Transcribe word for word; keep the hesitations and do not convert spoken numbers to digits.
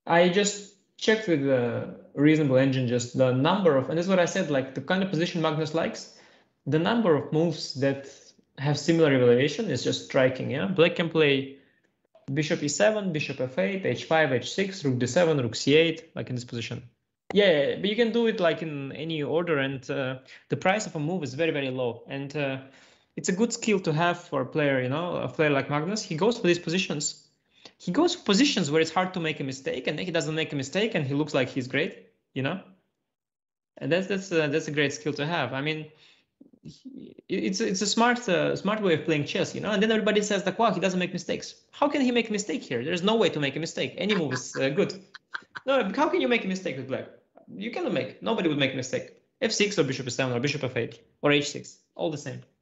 I just checked with the reasonable engine just the number of, and this is what I said, like the kind of position Magnus likes, the number of moves that have similar evaluation is just striking. Yeah, black can play bishop e seven, bishop f eight, h five, h six, rook d seven, rook c eight, like in this position. Yeah, but you can do it like in any order, and uh, the price of a move is very, very low. And uh, it's a good skill to have for a player, you know, a player like Magnus. He goes for these positions. He goes for positions where it's hard to make a mistake, and then he doesn't make a mistake, and he looks like he's great, you know. And that's that's uh, that's a great skill to have. I mean, he, it's it's a smart uh, smart way of playing chess, you know. And then everybody says like, wow, he doesn't make mistakes. How can he make a mistake here? There's no way to make a mistake. Any move is uh, good. No, how can you make a mistake with black? You cannot make. Nobody would make a mistake. f six or bishop f seven or bishop f eight or h six, all the same.